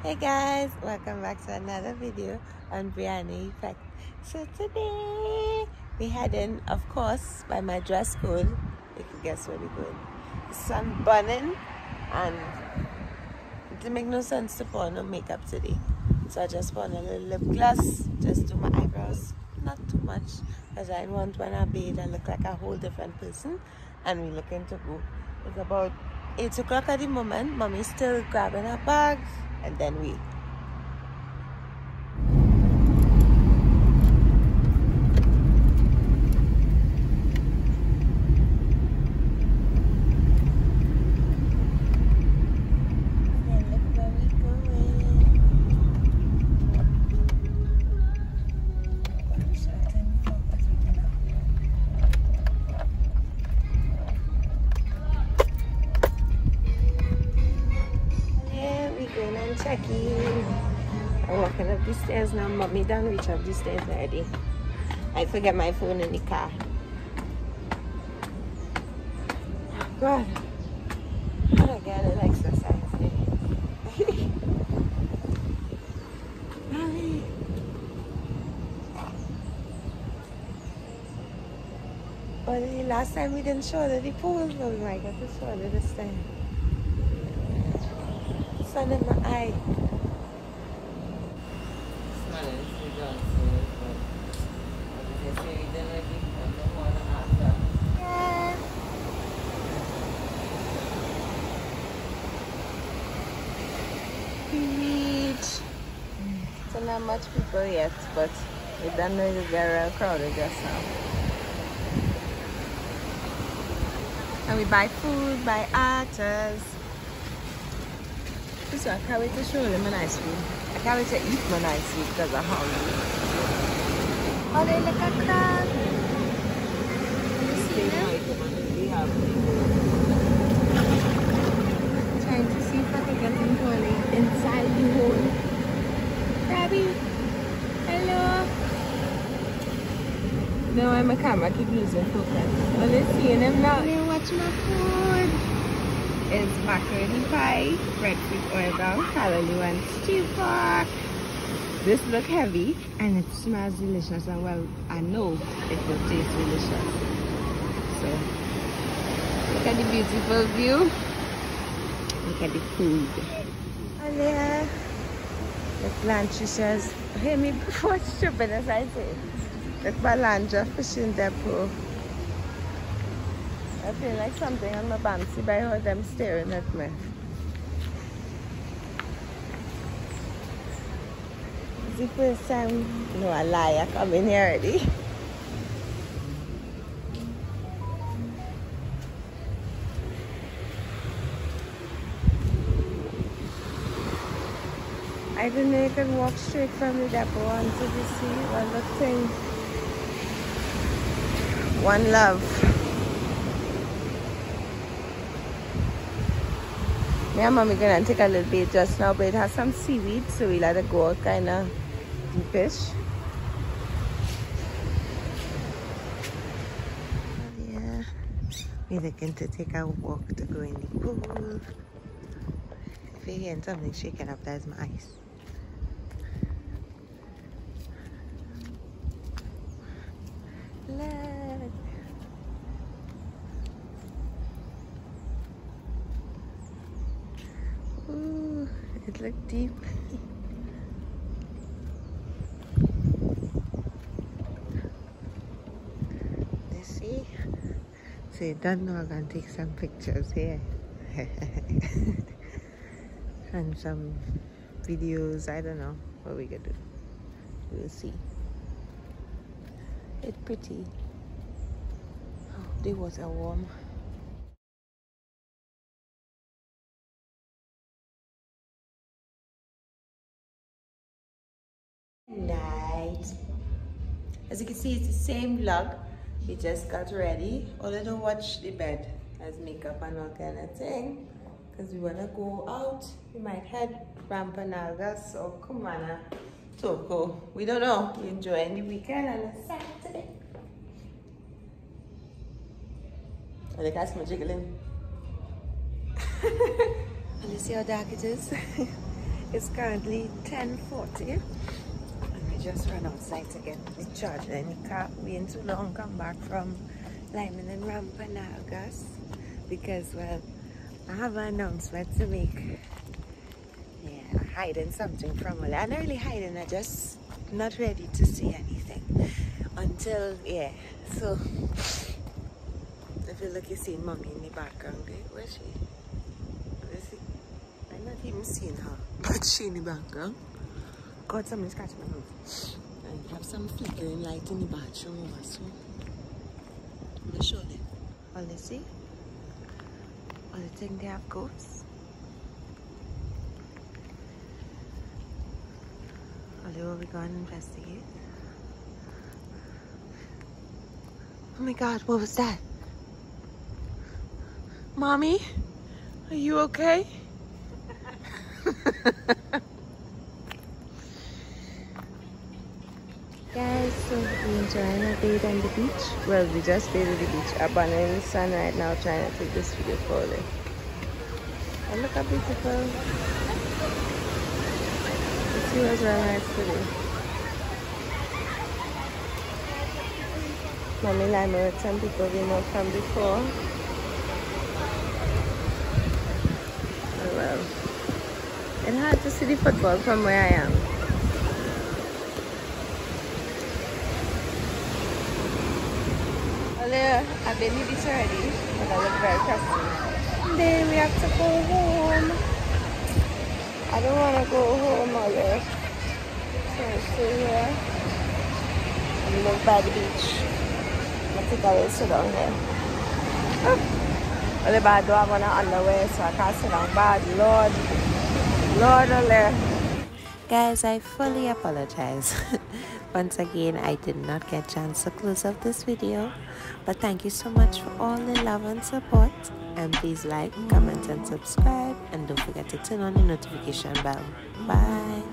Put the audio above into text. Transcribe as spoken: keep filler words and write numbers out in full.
Hey guys, welcome back to another video on Brianna Effect. So today we heading, of course, by my dress code. You can guess where we're going. The sun burning, and it didn't make no sense to put on no makeup today. So I just put on a little lip gloss, just do my eyebrows, not too much, because I want when I bathe I look like a whole different person. And we're looking to go. It's about eight o'clock at the moment. Mommy's still grabbing her bags, and then we checking. I'm walking up the stairs now. Mommy done reach up the stairs already. I forget my phone in the car. God, I gotta get an exercise day. But the last time we didn't shoulder the pool, but we might get to shoulder this time. Sun in my eye. Yeah. We reach. So not much people yet, but we don't know to get real crowded just now. And we buy food, buy arters. So I can't wait to show them my ice cream. I can't wait to eat my ice cream because I'm hungry. Oh, they look at crab. You see them? Trying to see if I can get them going inside the hole. Crabby, hello. No, my camera keep losing focus. Oh, they're seeing them now. They watch my food. Is macaroni pie, breadfruit oil down, callaloo and stew pork. This look heavy and it smells delicious, and well, I know it will taste delicious. So look at the beautiful view. Look at the food. Oh yeah. Look, Lantricia's hear me before stripping, as I say. Look, Balandra fishing depot. I feel like something on my banksy by how them staring at me. It's the first time, no, I lie, I come in here already. I didn't know you could walk straight from the depot onto the sea. One look thing. One love. Me and mommy gonna take a little bit just now, but it has some seaweed, so we let it go kind of deepish. Yeah, we're looking to take a walk to go in the pool. If you're hearing something shaking up, that's my ice. Look. Ooh, it looked deep. Let's see. So you don't know I'm gonna take some pictures here. And some videos, I don't know what we gonna do. We'll see. It's pretty. Oh, the water warm. Night. As you can see, it's the same vlog. We just got ready. Only to watch the bed as makeup and all kind of thing. Because we wanna go out. We might head Rampanalgas or Kumana, Toko. We don't know. We're enjoying the weekend and a Saturday. Oh, the cat's jiggling. And you see how dark it is? It's currently ten forty and we just ran outside to get the charger in the car. We ain't too long come back from Lyman and Rampanagas because, well, I have an announcement to make. Yeah, hiding something from Oli. I'm not really hiding, I'm just not ready to say anything until, yeah. So, if you look, you see Mommy in the background. Eh? Where's she? Where's she? I'm not even seeing her, but she in the background. God, somebody's catching my nose. And have some flickering light in the bathroom over, so I'm gonna show them. All they see? All they think they have ghosts? All they will be going to investigate. Oh my God, what was that? Mommy, are you okay? Guys, so we're enjoying a bathe on the beach. Well, we just bathed at the beach. I'm in the sun right now trying to take this video for you. And look how beautiful. The sea was really nice today. Mommy Lima with some people we know from before. Oh well. It's hard to see the football from where I am. Well, I've been in the beach already, but I look very crusty. Then we have to go home. I don't want to go home, Olive. So I stay here and live by the beach. I think I will sit down here. Oh. Olive, I don't have an underwear, so I can't sit down bad. Lord. Lord, Olive. Guys, I fully apologize. Once again, I did not get a chance to close up this video. But thank you so much for all the love and support. And please like, comment, and subscribe. And don't forget to turn on the notification bell. Bye.